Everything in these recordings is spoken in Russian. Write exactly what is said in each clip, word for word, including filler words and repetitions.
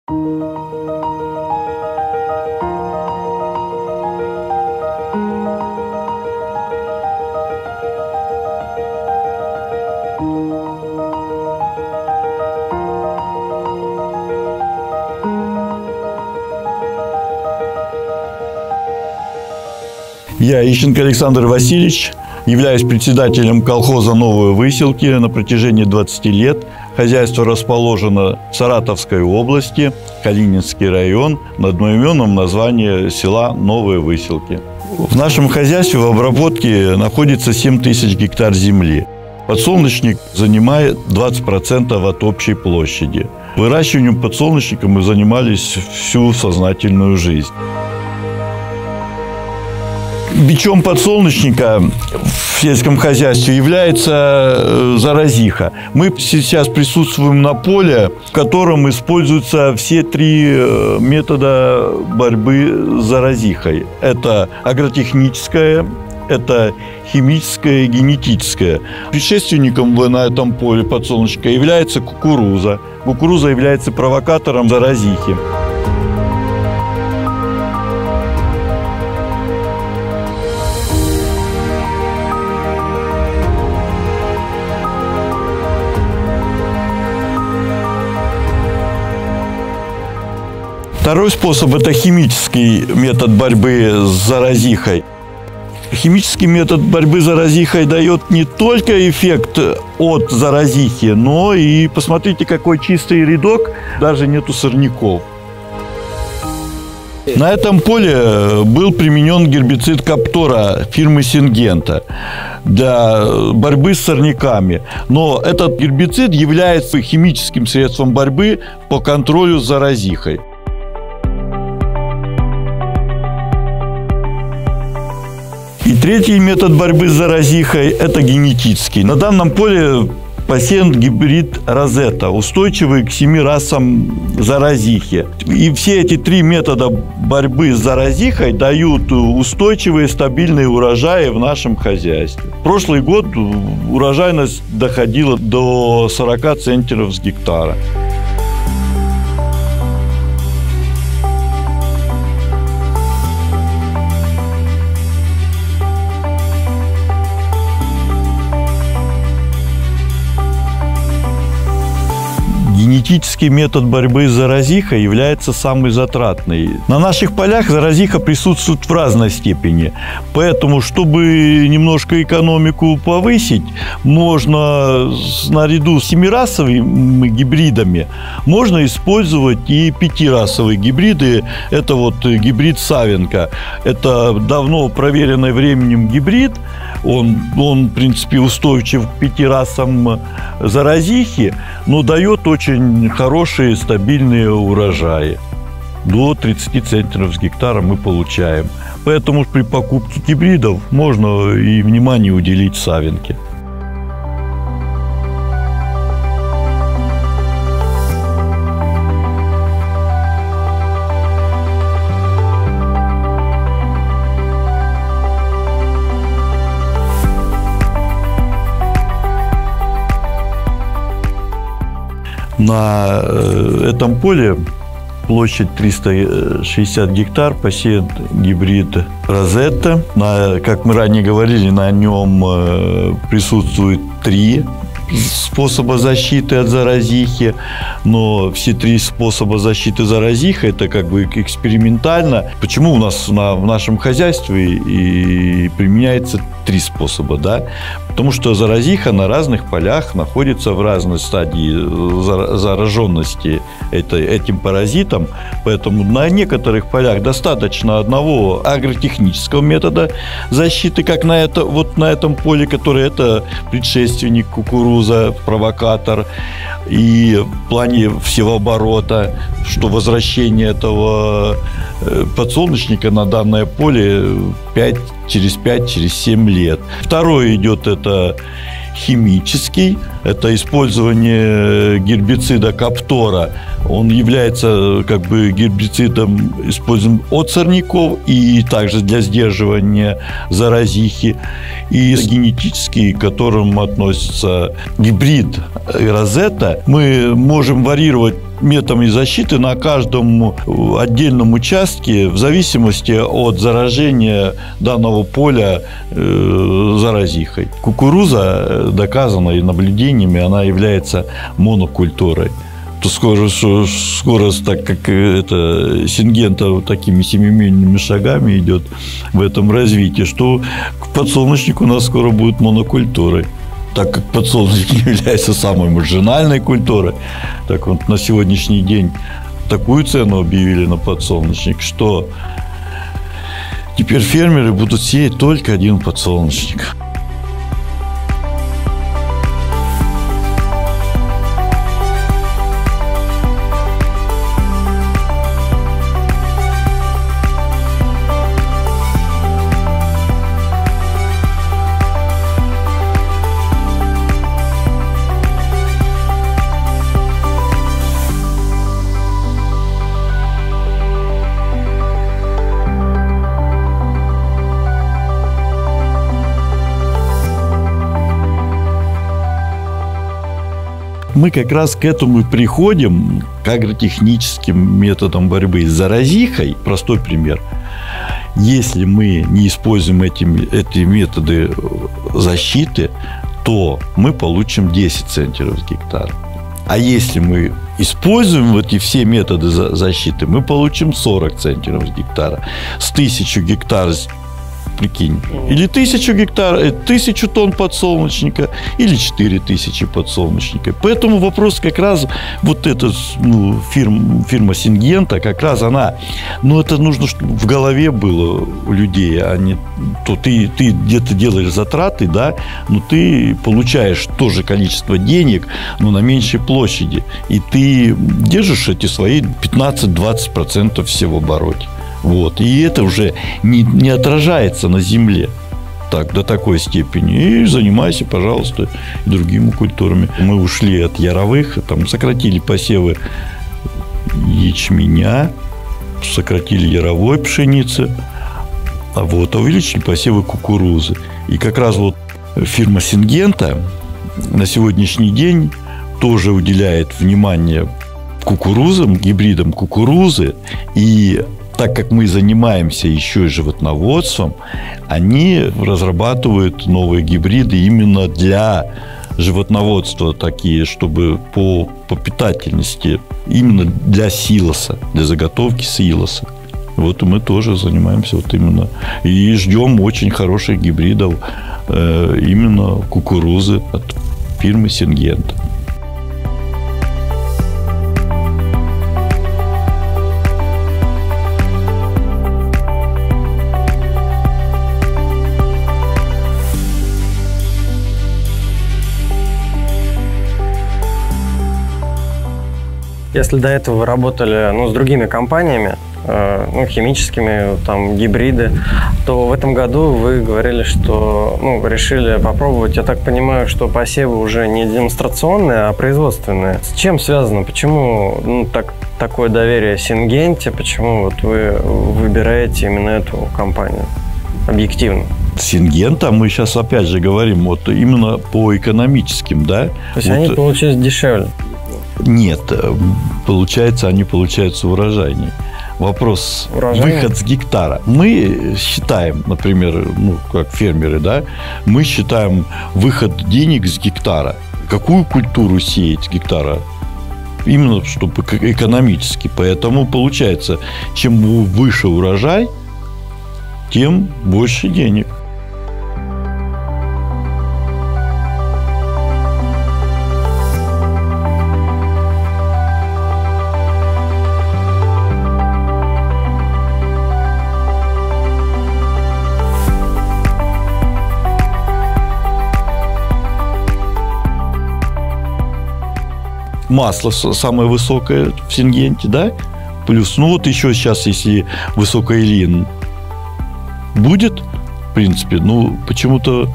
Я, Ищенко Александр Васильевич, являюсь председателем колхоза «Новые выселки» на протяжении двадцати лет. Хозяйство расположено в Саратовской области, Калининский район, на одноименном названии села Новые Выселки. В нашем хозяйстве в обработке находится семь тысяч гектар земли. Подсолнечник занимает двадцать процентов от общей площади. Выращиванием подсолнечника мы занимались всю сознательную жизнь. Бичом подсолнечника в сельском хозяйстве является заразиха. Мы сейчас присутствуем на поле, в котором используются все три метода борьбы с заразихой. Это агротехническая, это химическая и генетическая. Предшественником на этом поле подсолнечника является кукуруза. Кукуруза является провокатором заразихи. Второй способ – это химический метод борьбы с заразихой. Химический метод борьбы с заразихой дает не только эффект от заразихи, но и, посмотрите, какой чистый рядок, даже нету сорняков. На этом поле был применен гербицид Каптора фирмы Сингента для борьбы с сорняками. Но этот гербицид является химическим средством борьбы по контролю с заразихой. И третий метод борьбы с заразихой – это генетический. На данном поле посеян гибрид Розетта, устойчивый к семи расам заразихи. И все эти три метода борьбы с заразихой дают устойчивые, стабильные урожаи в нашем хозяйстве. Прошлый год урожайность доходила до сорока центнеров с гектара. Генетический метод борьбы с заразихой является самый затратный. На наших полях заразиха присутствует в разной степени. Поэтому, чтобы немножко экономику повысить, можно наряду с семирасовыми гибридами можно использовать и пятирасовые гибриды. Это вот гибрид Савенко. Это давно проверенный временем гибрид. Он, он, в принципе, устойчив к пяти расам заразихи, но дает очень хорошие, стабильные урожаи. До тридцати центнеров с гектара мы получаем. Поэтому при покупке гибридов можно и внимание уделить Савенке. На этом поле площадь триста шестьдесят гектар, посеян гибрид Розетта. На, как мы ранее говорили, на нем присутствует три способа защиты от заразихи, но все три способа защиты заразихи – это как бы экспериментально. Почему у нас на, в нашем хозяйстве и применяется три способа, да? Потому что заразиха на разных полях находится в разной стадии зараженности это, этим паразитом, поэтому на некоторых полях достаточно одного агротехнического метода защиты, как на, это, вот на этом поле, который это предшественник кукуруза, провокатор, и в плане всеоборота, что возвращение этого подсолнечника на данное поле пять, через пять-семь лет. Второй идет это химический, это использование гербицида Каптора. Он является как бы гербицидом, используем от сорняков и также для сдерживания заразихи. И генетический, к которому относится гибрид Розетта, мы можем варьировать методами защиты на каждом отдельном участке в зависимости от заражения данного поля э, заразихой. Кукуруза, доказано и наблюдениями, она является монокультурой. То скоро, скоро, так как это Сингента такими семимильными шагами идет в этом развитии, что подсолнечник у нас скоро будет монокультурой. Так как подсолнечник является самой маржинальной культурой, так вот на сегодняшний день такую цену объявили на подсолнечник, что теперь фермеры будут сеять только один подсолнечник. Мы как раз к этому и приходим, к агротехническим методам борьбы с заразихой. Простой пример. Если мы не используем эти, эти методы защиты, то мы получим десять центнеров с гектара. А если мы используем эти все методы защиты, мы получим сорок центнеров с гектара. С тысячи гектар, прикинь, или тысячу гектар, тысячу тонн подсолнечника, или четыре тысячи подсолнечника. Поэтому вопрос как раз, вот эта ну, фирма, фирма Сингента, как раз она, ну, это нужно, чтобы в голове было у людей, а не, то ты, ты где-то делаешь затраты, да, но ты получаешь то же количество денег, но на меньшей площади, и ты держишь эти свои пятнадцать-двадцать процентов всего в обороте. Вот. И это уже не, не отражается на земле так, до такой степени. И занимайся, пожалуйста, другими культурами. Мы ушли от яровых, там, сократили посевы ячменя, сократили яровой пшеницы, а вот, увеличили посевы кукурузы. И как раз вот фирма Сингента на сегодняшний день тоже уделяет внимание кукурузам, гибридам кукурузы. И так как мы занимаемся еще и животноводством, они разрабатывают новые гибриды именно для животноводства, такие, чтобы по, по питательности, именно для силоса, для заготовки силоса. Вот и мы тоже занимаемся вот именно. И ждем очень хороших гибридов э, именно кукурузы от фирмы Сингента. Если до этого вы работали ну, с другими компаниями, э, ну, химическими, там, гибриды, то в этом году вы говорили, что ну, решили попробовать, я так понимаю, что посевы уже не демонстрационные, а производственные. С чем связано? Почему ну, так, такое доверие Сингенте? Почему вот вы выбираете именно эту компанию объективно? Сингента, мы сейчас опять же говорим вот именно по экономическим, да? То есть вот, они получились дешевле? Нет, получается, они получаются урожайнее. Вопрос урожайнее? Выход с гектара. Мы считаем, например, ну, как фермеры, да, мы считаем выход денег с гектара. Какую культуру сеять с гектара? Именно чтобы экономически. Поэтому получается, чем выше урожай, тем больше денег. Масло самое высокое в Сингенте, да? Плюс, ну вот еще сейчас, если высокоилин будет, в принципе, ну, почему-то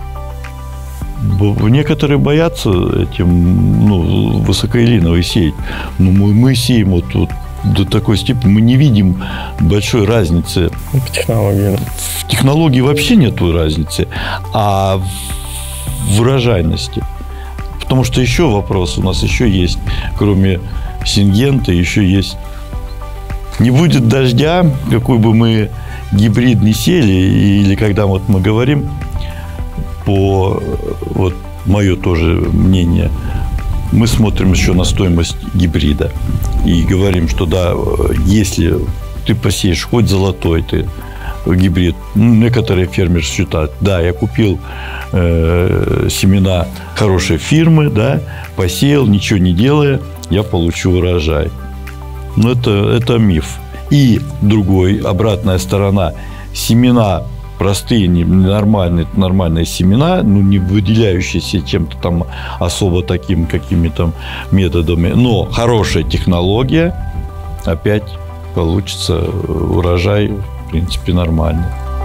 некоторые боятся этим, ну, высокоилиновый сеять. Но мы, мы сеем вот, вот до такой степени, мы не видим большой разницы. В технологии. В технологии вообще нету разницы, а в урожайности. Потому что еще вопрос у нас еще есть, кроме Сингента еще есть. Не будет дождя, какой бы мы гибрид не сели, или когда вот мы говорим, по вот мое тоже мнение, мы смотрим еще на стоимость гибрида и говорим, что да, если ты посеешь хоть золотой ты гибрид, ну, некоторые фермеры считают, да, я купил э, семена хорошей фирмы, да, посеял, ничего не делая, я получу урожай. Но это, это миф. И другой, обратная сторона, семена простые, нормальные, нормальные семена, ну, не выделяющиеся чем-то там особо таким какими-то методами, но хорошая технология, опять получится урожай, в принципе, нормальный.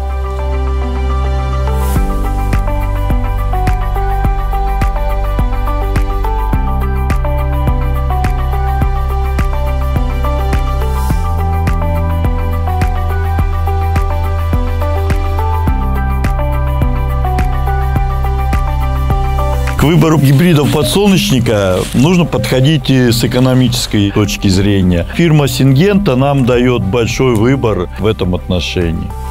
К выбору гибридов подсолнечника нужно подходить с экономической точки зрения. Фирма Сингента нам дает большой выбор в этом отношении.